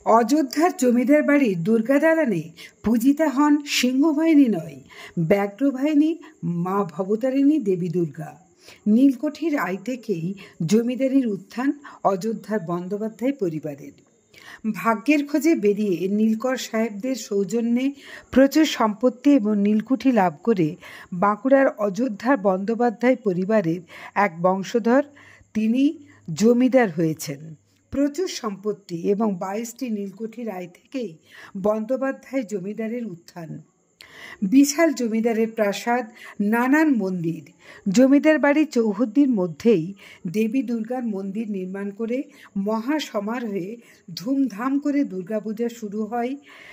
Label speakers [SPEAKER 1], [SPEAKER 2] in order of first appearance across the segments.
[SPEAKER 1] অযোধ্যার জমিদার বাড়ির দুর্গা দালানে পূজিতা হন সিংহবাহিনী নয়, ব্যাঘ্রবাহিনী মা ভবতারিণী দেবী দুর্গা। নীলকুঠির আয় থেকেই জমিদারির উত্থান অযোধ্যার বন্দ্যোপাধ্যায় পরিবারের। ভাগ্যের খোঁজে বেরিয়ে নীলকর সাহেবদের সৌজন্যে প্রচুর সম্পত্তি এবং নীলকুঠি লাভ করে বাঁকুড়ার অযোধ্যার বন্দ্যোপাধ্যায় পরিবারের এক বংশধর তিনি জমিদার হয়েছেন। প্রচুর সম্পত্তি এবং 22টি নীলকুঠির আয় থেকেই বন্দ্যোপাধ্যায় জমিদারের উত্থান। বিশাল জমিদারের প্রাসাদ, নানান মন্দির। জমিদার বাড়ি চৌহদ্দির মধ্যেই দেবী দুর্গার মন্দির নির্মাণ করে মহাসমারোহে ধুমধাম করে দুর্গাপূজা শুরু হয়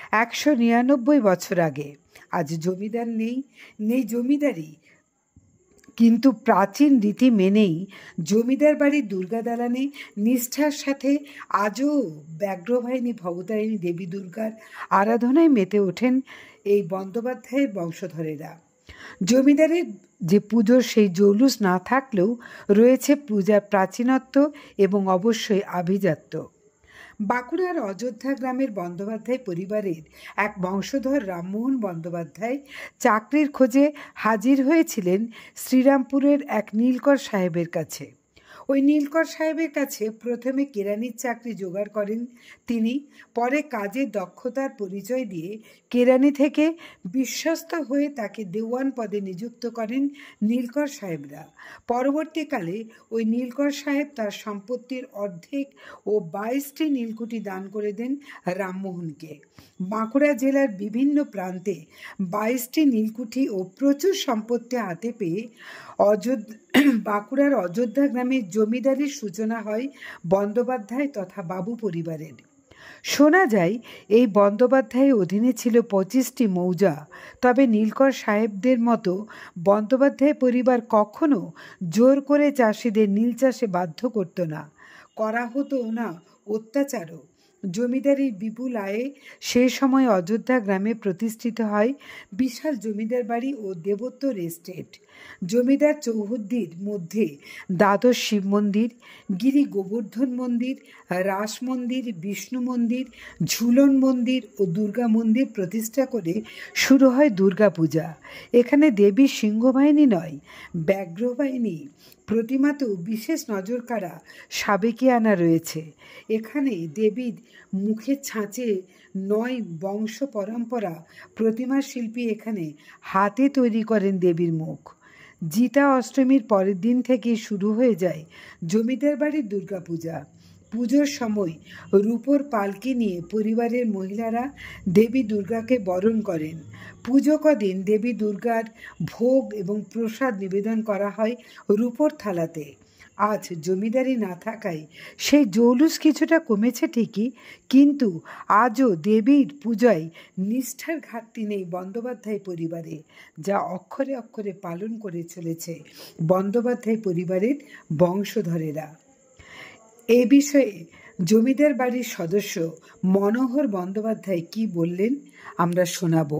[SPEAKER 1] 199 বছর আগে। আজ জমিদার নেই, নেই জমিদারি, কিন্তু প্রাচীন রীতি মেনেই জমিদার বাড়ির দুর্গা দালানে নিষ্ঠার সাথে আজও ব্যাঘ্রবাহিনী ভবতারিণী দেবী দুর্গার আরাধনায় মেতে ওঠেন এই বন্দ্যোপাধ্যায়ের বংশধরেরা। জমিদারের যে পুজোর সেই জৌলুস না থাকলেও রয়েছে পূজার প্রাচীনত্ব এবং অবশ্যই আভিজাত্য। বাঁকুড়ার অযোধ্যা গ্রামের বন্দ্যোপাধ্যায় পরিবারের এক বংশধর রামমোহন বন্দ্যোপাধ্যায় চাকরির খোঁজে হাজির হয়েছিলেন শ্রীরামপুরের এক নীলকর সাহেবের কাছে। ওই নীলকর সাহেবের কাছে প্রথমে কেরানির চাকরি জোগাড় করেন তিনি। পরে কাজের দক্ষতার পরিচয় দিয়ে কেরানি থেকে বিশ্বস্ত হয়ে তাকে দেওয়ান পদে নিযুক্ত করেন নীলকর সাহেবরা। পরবর্তীকালে ওই নীলকর সাহেব তার সম্পত্তির অর্ধেক ও 22টি নীলকুঠি দান করে দেন রামমোহনকে। বাঁকুড়া জেলার বিভিন্ন প্রান্তে 22টি নীলকুঠি ও প্রচুর সম্পত্তি হাতে পেয়ে বাঁকুড়ার অযোধ্যা গ্রামের জমিদারির সূচনা হয় বন্দ্যোপাধ্যায় তথা বাবু পরিবারের। শোনা যায় এই বন্দ্যোপাধ্যায়ের অধীনে ছিল 25টি মৌজা। তবে নীলকর সাহেবদের মতো বন্দ্যোপাধ্যায় পরিবার কখনো জোর করে চাষিদের নীল চাষে বাধ্য করত না, করা হতো না অত্যাচারও। জমিদারির বিপুল আয়ে সেই সময় অযোধ্যা গ্রামে প্রতিষ্ঠিত হয় বিশাল জমিদার বাড়ি ও দেবোত্তর এস্টেট। জমিদার চৌহদ্দির মধ্যে দ্বাদশ শিব মন্দির, গিরি গোবর্ধন মন্দির, রাস মন্দির, বিষ্ণু মন্দির, ঝুলন মন্দির ও দুর্গা মন্দির প্রতিষ্ঠা করে শুরু হয় দুর্গাপূজা। এখানে দেবী সিংহবাহিনী নয়, ব্যাঘ্রবাহিনী প্রতিমাতেও বিশেষ নজর কাড়া সাবেকিয়ানা রয়েছে। এখানে দেবীর মুখের ছাঁচে 9 বংশ পরম্পরা প্রতিমা শিল্পী এখানে হাতে তৈরি করেন দেবীর মুখ। জিতা অষ্টমীর পরের দিন থেকে শুরু হয়ে যায় জমিদার বাড়ির দুর্গাপূজা। পুজোর সময় রূপোর পালকি নিয়ে পরিবারের মহিলারা দেবী দুর্গাকে বরণ করেন। পুজো কদিন দেবী দুর্গার ভোগ এবং প্রসাদ নিবেদন করা হয় রূপোর থালাতে। আজ জমিদারি না থাকায় সেই জৌলুস কিছুটা কমেছে ঠিকই, কিন্তু আজও দেবীর পূজায় নিষ্ঠার ঘাটতি নেই বন্দ্যোপাধ্যায় পরিবারে, যা অক্ষরে অক্ষরে পালন করে চলেছে বন্দ্যোপাধ্যায় পরিবারের বংশধরেরা। এ বিষয়ে জমিদার বাড়ির সদস্য মনোহর বন্দ্যোপাধ্যায় কি বললেন আমরা শোনাবো।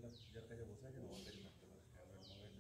[SPEAKER 2] যার কাছে বসে আছেন আমার কাছে থাকতে পারে অ্যান্ড্রয়েড মোবাইল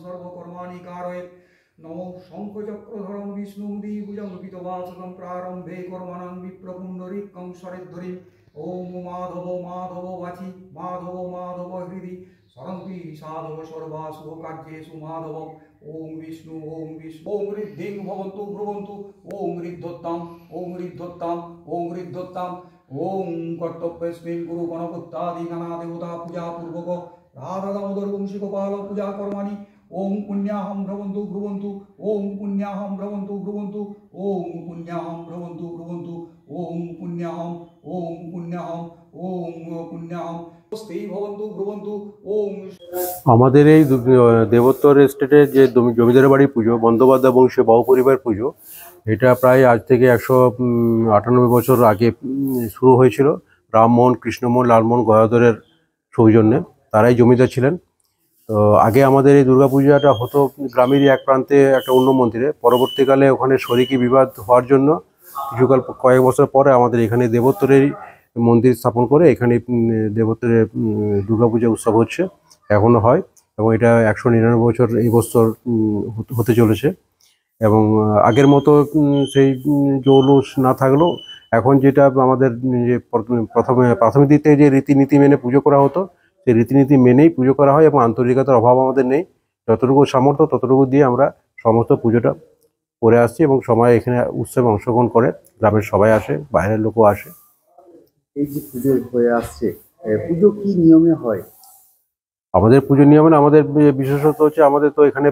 [SPEAKER 3] সর্বকর্মাণি কারয়েৎ। নমো শঙ্খচক্রধরং বিষ্ণুং দ্বিভুজং পিতবাসুদং প্রারম্ভে কর্মণং বিপ্রপুণ্ডরিকং সরেদ্ধরিং। ওম মাধব মাধব বাচি মাধব মাধব হৃদি সরন্তি সাধব সর্বাসু কার্যেষু মাধব। ওম বিষ্ণু ওম বিষ্ণু। ওম ঋদ্ধিং ভবন্তু ব্রুবন্তু। ওম ঋদ্ধত্তাম ওম ঋদ্ধত্তাম ওম ঋদ্ধত্তাম। ওম কর্তব্যস্মিন গুরু গণপত্যাদি নানা দেবতা পূজা পূর্বক রাধা দামোদর বংশী গোপাল পূজা কর্মাণি। ওম পুণ্যাহম ভ্রবন্তু ভ্রুবন্তু। ওম পুণ্যাহম ভ্রবন্তু ভ্রুবন্তু। ওম পুণ্যাহম ভ্রবন্তু ভ্রুবন্তু। ওম পুণ্যাহম ওম পুণ্যাহম ওম পুণ্যাহম স্তেই ভবন্তু ভ্রবন্তু। ওম।
[SPEAKER 4] আমাদের এই দেবোত্তর এস্টেটের যে জমিদার বাড়ি পুজো, বন্দ্যোপাধ্যায় বংশীয় বাহু পরিবার পুজো, এটা প্রায় আজ থেকে 198 বছর আগে শুরু হয়েছিল। রামমোহন, কৃষ্ণমোহন, লালমোহন, গদাধরের সৌজন্যে। তারাই জমিদার ছিলেন। তো আগে আমাদের এই দুর্গাপূজাটা হতো গ্রামেরই এক প্রান্তে একটা অন্য মন্দিরে। পরবর্তীকালে ওখানে শরিকি বিবাদ হওয়ার জন্য কয়েক বছর পরে আমাদের এখানে দেবোত্তরেরই মন্দির স্থাপন করে এখানে দেবোত্তরে দুর্গাপূজা উৎসব হচ্ছে, এখনও হয়। এবং এটা 199 বছর এই বছর হতে চলেছে। এবং আগের মতো সেই জৌলুস না থাকলেও এখন যেটা আমাদের যে প্রাথমিক দিক থেকে যে রীতিনীতি মেনে পুজো করা হতো, সেই রীতিনীতি মেনেই পুজো করা হয় এবং আন্তরিকতার অভাব আমাদের নেই। যতটুকু সামর্থ্য ততটুকু দিয়ে আমরা সমস্ত পুজোটা করে আসছি এবং সবাই এখানে উৎসবে অংশগ্রহণ করে। গ্রামের সবাই আসে, বাইরের লোকও আসে।
[SPEAKER 5] এই যে পুজো হয়ে আসছে, পুজো কি নিয়মে হয়?
[SPEAKER 4] আমাদের পুজো নিয়মে আমাদের বিশেষত হচ্ছে আমাদের তো এখানে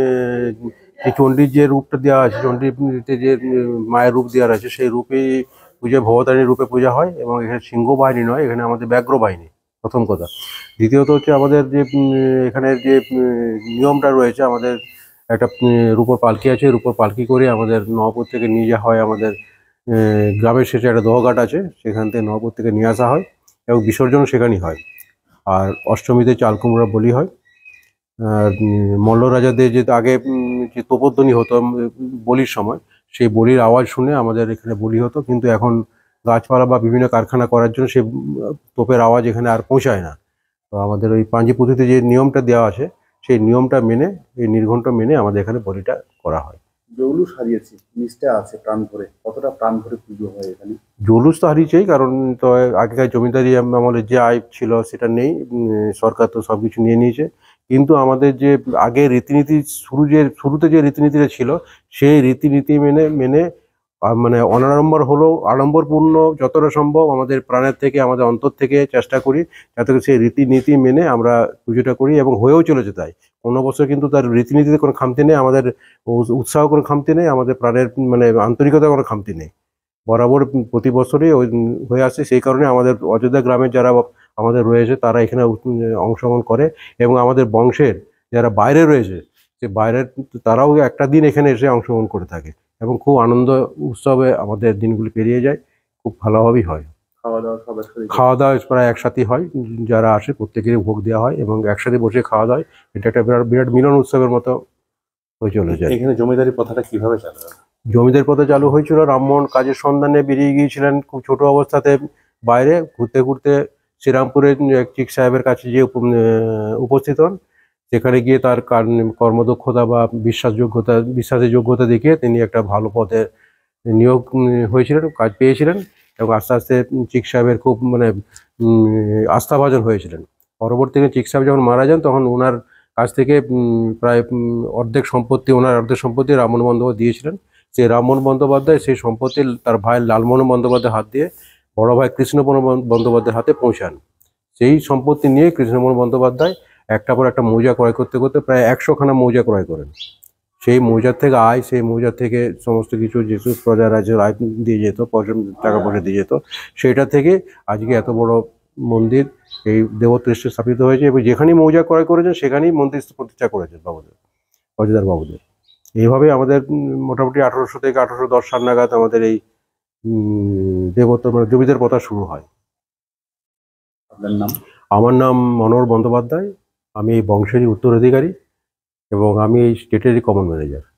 [SPEAKER 4] যে চণ্ডীর যে রূপটা দেওয়া আছে, চণ্ডীতে যে মায়ের রূপ দেওয়া আছে, সেই রূপেই পূজা ভবতারিণীর রূপে পূজা হয়। এবং এখানে সিংহ বাহিনী নয়, এখানে আমাদের ব্যাঘ্র বাহিনী, প্রথম কথা। দ্বিতীয়ত হচ্ছে আমাদের যে এখানে যে নিয়মটা রয়েছে, আমাদের একটা রূপোর পালকি আছে। রূপোর পালকি করে আমাদের নবাবপুর থেকে নিয়ে যাওয়া হয়। আমাদের গ্রামের শেষে একটা দহঘাট আছে, সেখান থেকে নবাবপুর থেকে নিয়ে আসা হয় এবং বিসর্জন সেখানেই হয়। আর অষ্টমীতে চাল কুমড়া বলি হয়। মল্ল রাজাদের যে আগে যে তোপধ্বনি হতো বলির সময়, সেই বলির আওয়াজ শুনে আমাদের এখানে বলি হতো। কিন্তু এখন গাছপালা বা বিভিন্ন কারখানা করার জন্য সেই তোপের আওয়াজ এখানে আর পৌঁছায় না। তো আমাদের ওই পাঞ্জি পুঁথিতে যে নিয়মটা দেওয়া আছে, সেই নিয়মটা মেনে, এই নির্ঘণ্ট মেনে আমাদের এখানে বলিটা করা হয়।
[SPEAKER 5] জৌলুস হারিয়েছে, নিষ্ঠা আছে প্রাণ ভরে। কতটা প্রাণ ভরে পুজো হয় এখানে?
[SPEAKER 4] জৌলুস তো হারিয়েছেই, কারণ তো আগেকার জমিদারি আমলের যে আয় ছিল সেটা নেই। সরকার তো সব কিছু নিয়ে নিয়েছে। কিন্তু আমাদের যে আগে রীতিনীতি শুরুতে যে রীতিনীতিটা ছিল, সেই রীতিনীতি মেনে মেনে মানে অনাড়ম্বর হলেও আড়ম্বরপূর্ণ যতটা সম্ভব আমাদের প্রাণের থেকে, আমাদের অন্তর থেকে চেষ্টা করি যাতে সেই রীতিনীতি মেনে আমরা পুজোটা করি, এবং হয়েও চলেছে তাই। কোনো বছর কিন্তু তার রীতিনীতিতে কোনো খামতি নেই, আমাদের উৎসাহ কোনো খামতি নেই, আমাদের প্রাণের মানে আন্তরিকতার কোনো খামতি নেই। বরাবর প্রতি বছরই ওই হয়ে আসছে। সেই কারণে আমাদের অযোধ্যা গ্রামের যারা আমাদের রয়েছে তারা এখানে অংশগ্রহণ করে, এবং আমাদের বংশের যারা বাইরে রয়েছে, সে বাইরের তারাও একটা দিন এখানে এসে অংশগ্রহণ করে থাকে এবং খুব আনন্দ উৎসবে আমাদের দিনগুলি পেরিয়ে যায়। খুব ভালোভাবেই হয়।
[SPEAKER 5] খাওয়া দাওয়া সব একসাথে?
[SPEAKER 4] খাওয়া দাওয়া প্রায় একসাথেই হয়। যারা আসে প্রত্যেকেরই ভোগ দেওয়া হয় এবং একসাথে বসে খাওয়া দাওয়া হয়। এটা একটা বিরাট বিরাট মিলন উৎসবের মতো হয়ে চলে যায়।
[SPEAKER 2] এখানে জমিদারি প্রথাটা কিভাবে চালু হয়?
[SPEAKER 4] জমিদার পথে চালু হয়েছিল, রামমোহন কাজের সন্ধানে বেরিয়ে গিয়েছিলেন খুব ছোট অবস্থাতে বাইরে ঘুরতে ঘুরতে। শ্রীরামপুরের এক চিক সাহেবের কাছে যে উপস্থিত হন, সেখানে গিয়ে তার কর্মদক্ষতা বা বিশ্বাসের যোগ্যতা দেখিয়ে তিনি একটা ভালো পদে নিয়োগ হয়েছিলেন, কাজ পেয়েছিলেন এবং আস্তে আস্তে চিক সাহেবের খুব মানে আস্থাভাজন হয়েছিলেন। পরবর্তীতে চিক সাহেব যখন মারা যান, তখন ওনার কাছ থেকে প্রায় অর্ধেক সম্পত্তি রামমোহন বন্দ্যোপাধ্যায় দিয়েছিলেন। সেই রামমোহন বন্দ্যোপাধ্যায় সেই সম্পত্তি তার ভাই লালমোহন বন্দ্যোপাধ্যায়ের হাত দিয়ে বড় ভাই কৃষ্ণমোহন বন্দ্যোপাধ্যায়ের হাতে পৌঁছান। সেই সম্পত্তি নিয়ে কৃষ্ণমোহন বন্দ্যোপাধ্যায় একটা পর একটা মৌজা ক্রয় করতে করতে প্রায় 100খানা মৌজা ক্রয় করেন। সেই মৌজার থেকে সেই মৌজার থেকে সমস্ত কিছু যেহেতু প্রজারা যে আয় দিয়ে যেত, টাকা পয়সা দিয়ে যেত, সেইটা থেকে আজকে এত বড় মন্দির এই দেবোত্তর স্থাপিত হয়েছে। এবং যেখানেই মৌজা ক্রয় করেছেন সেখানেই মন্দির প্রতিষ্ঠা করেছেন অযোধ্যার বাবুদের। এইভাবে আমাদের মোটামুটি 1800 থেকে 1810 সাল নাগাদ আমাদের এই দেবোত্তর মানে জমিদার প্রথা শুরু হয়।
[SPEAKER 5] আপনার নাম?
[SPEAKER 4] আমার নাম মনোহর বন্দ্যোপাধ্যায়। আমি এই বংশেরই উত্তরাধিকারী এবং আমি এই স্টেটেরই কমন ম্যানেজার।